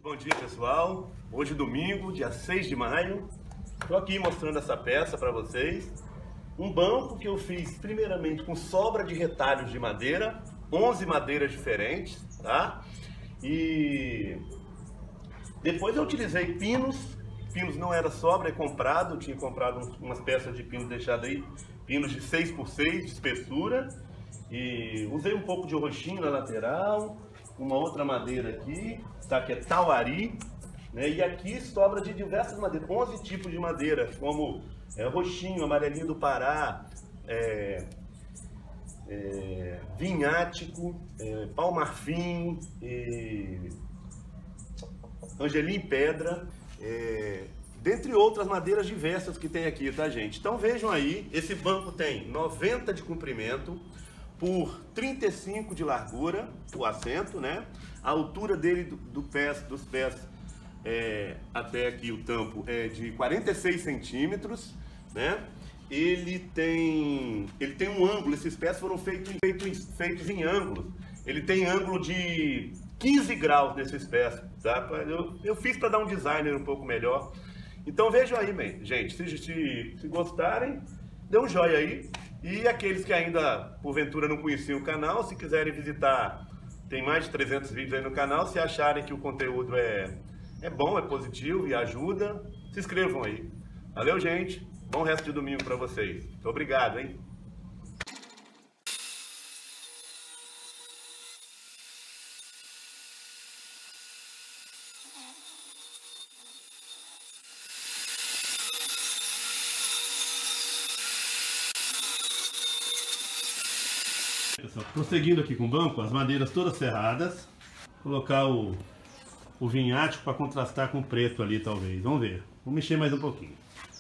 Bom dia, pessoal. Hoje domingo, dia 6 de maio. Estou aqui mostrando essa peça para vocês. Um banco que eu fiz primeiramente com sobra de retalhos de madeira, 11 madeiras diferentes, tá? E depois eu utilizei pinos. Pinos não era sobra, é comprado. Eu tinha comprado umas peças de pinos deixadas aí, pinos de 6x6 de espessura. E usei um pouco de roxinho na lateral, uma outra madeira aqui, tá, que é tauari, né? E aqui sobra de diversas madeiras, 11 tipos de madeira, como roxinho, amarelinho do Pará, vinhático, pau-marfim, angelim pedra, dentre outras madeiras diversas que tem aqui, tá, gente? Então vejam aí, esse banco tem 90 de comprimento por 35 de largura, o assento, né? A altura dele dos pés até aqui o tampo é de 46 centímetros, né? Ele tem um ângulo, esses pés foram feitos em ângulo. Ele tem ângulo de 15 graus nesses pés, tá? Eu fiz para dar um design um pouco melhor. Então vejam aí, gente, se gostarem, dê um joinha aí. E aqueles que ainda, porventura, não conheciam o canal, se quiserem visitar, tem mais de 300 vídeos aí no canal. Se acharem que o conteúdo é bom, é positivo e ajuda, se inscrevam aí. Valeu, gente. Bom resto de domingo para vocês. Muito obrigado, hein? Pessoal, prosseguindo aqui com o banco, as madeiras todas serradas. Vou colocar o vinhático para contrastar com o preto ali, talvez. Vamos ver. Vou mexer mais um pouquinho.